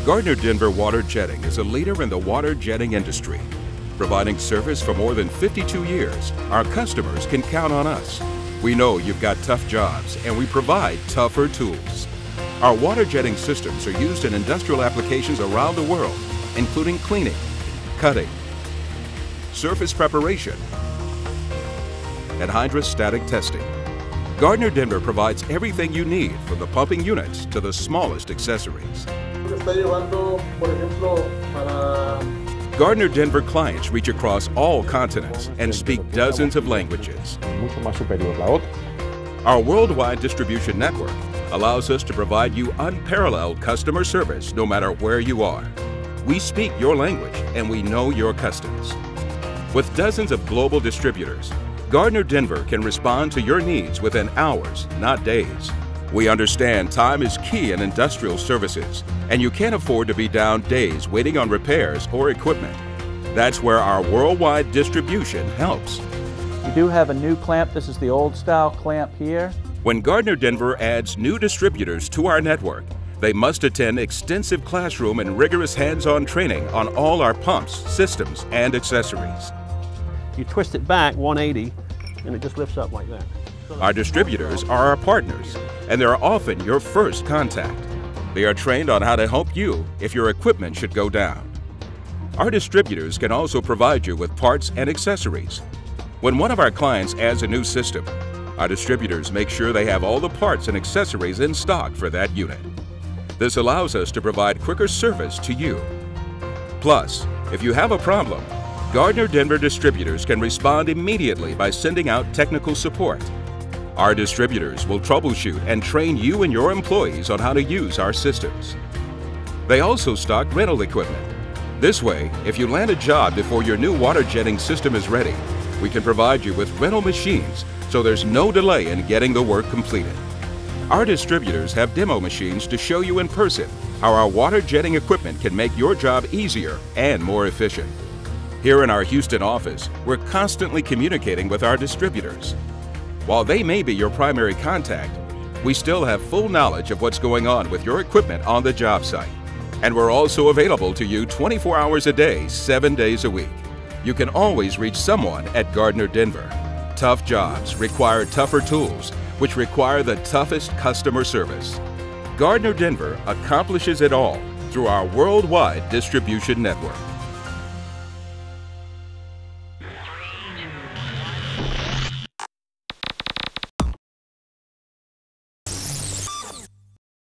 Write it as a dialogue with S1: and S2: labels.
S1: Gardner Denver Water Jetting is a leader in the water jetting industry. Providing service for more than 52 years, our customers can count on us. We know you've got tough jobs, and we provide tougher tools. Our water jetting systems are used in industrial applications around the world, including cleaning, cutting, surface preparation, and hydrostatic testing. Gardner Denver provides everything you need, from the pumping units to the smallest accessories. Gardner Denver clients reach across all continents and speak dozens of languages. Our worldwide distribution network allows us to provide you unparalleled customer service no matter where you are. We speak your language and we know your customs. With dozens of global distributors, Gardner Denver can respond to your needs within hours, not days. We understand time is key in industrial services, and you can't afford to be down days waiting on repairs or equipment. That's where our worldwide distribution helps.
S2: We do have a new clamp. This is the old style clamp here.
S1: When Gardner Denver adds new distributors to our network, they must attend extensive classroom and rigorous hands-on training on all our pumps, systems, and accessories.
S3: You twist it back 180 and it just lifts up like that.
S1: Our distributors are our partners, and they're often your first contact. They are trained on how to help you if your equipment should go down. Our distributors can also provide you with parts and accessories. When one of our clients adds a new system, our distributors make sure they have all the parts and accessories in stock for that unit. This allows us to provide quicker service to you. Plus, if you have a problem, Gardner Denver distributors can respond immediately by sending out technical support. Our distributors will troubleshoot and train you and your employees on how to use our systems. They also stock rental equipment. This way, if you land a job before your new water jetting system is ready, we can provide you with rental machines so there's no delay in getting the work completed. Our distributors have demo machines to show you in person how our water jetting equipment can make your job easier and more efficient. Here in our Houston office, we're constantly communicating with our distributors. While they may be your primary contact, we still have full knowledge of what's going on with your equipment on the job site. And we're also available to you 24 hours a day, 7 days a week. You can always reach someone at Gardner Denver. Tough jobs require tougher tools, which require the toughest customer service. Gardner Denver accomplishes it all through our worldwide distribution network.